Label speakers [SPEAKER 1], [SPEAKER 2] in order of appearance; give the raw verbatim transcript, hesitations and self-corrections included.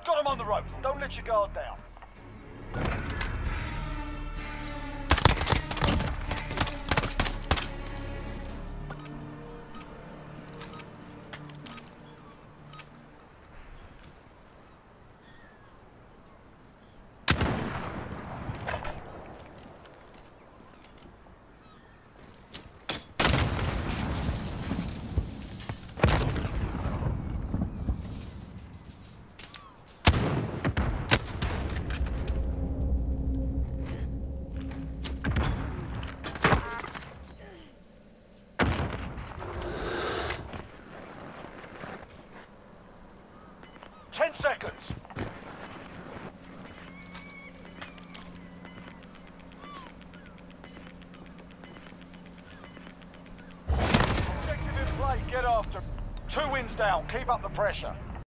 [SPEAKER 1] Got him on the ropes. Don't let your guard down. Ten seconds. Objective in play, get after. Two wins down, keep up the pressure.